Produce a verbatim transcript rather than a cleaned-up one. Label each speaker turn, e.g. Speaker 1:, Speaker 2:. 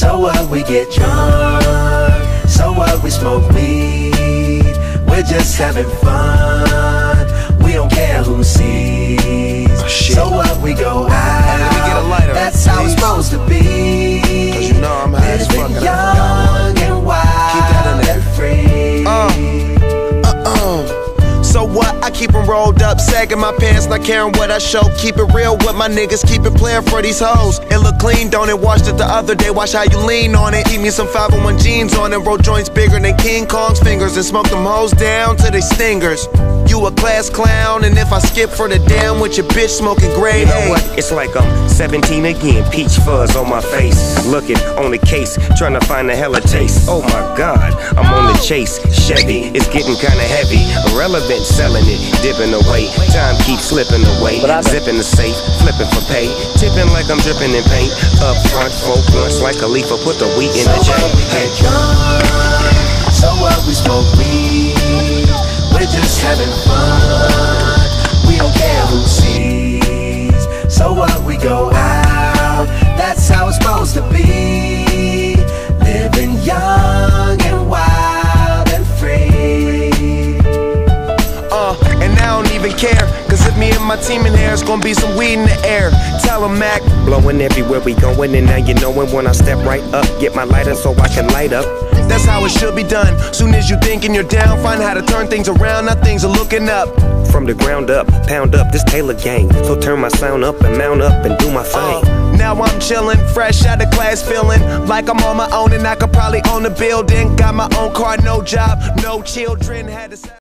Speaker 1: So what, we get drunk. So what, we smoke weed. We're just having fun. We don't care who sees.
Speaker 2: Oh, shit.
Speaker 1: So what, we go out.
Speaker 2: Let me get a lighter,
Speaker 1: That's how it's supposed to be.
Speaker 2: Cause you know I'm high as fuck.
Speaker 1: Living young and wild and free.
Speaker 2: Uh, uh-uh. So what? I keep them rolled up, sagging my pants, not caring what I show. Keep it real with my niggas, keep it playing for these hoes. It look clean, don't it? Washed it the other day, watch how you lean on it. Keep me some five oh one jeans on and roll joints bigger than King Kong's fingers, and smoke them hoes down to they stingers. You a class clown, and if I skip for the damn with your bitch smoking grade
Speaker 3: You know what? It's like I'm seventeen again, peach fuzz on my face. Looking on the case, trying to find a hella taste. Oh my God, I'm on the chase. Chevy, it's getting kinda heavy. Irrelevant, selling it, dipping away. Time keeps slipping away. Zipping the safe, flipping for pay. Tipping like I'm dripping in paint. Up front, four blunts like a leaf, put the wheat in the
Speaker 1: So
Speaker 3: J.
Speaker 1: what, we get drunk. So what, we smoke weed. We're just having fun. We don't care who sees. So what, we go out. That's how it's supposed to be. Living young and wild and free.
Speaker 2: Uh, and I don't even care, cause if me and my team in here, it's gonna be some weed in the air. Tell 'em, Mac.
Speaker 3: Blowing everywhere we going, and now you knowin' when I step right up. Get my lighter so I can light up.
Speaker 2: That's how it should be done. Soon as you thinking you're down, find how to turn things around. Now things are looking up.
Speaker 3: From the ground up, pound up this Taylor gang. So turn my sound up and mount up and do my thing.
Speaker 2: Uh, now I'm chillin', fresh out of class, feeling like I'm on my own and I could probably own a building. Got my own car, no job, no children. Had to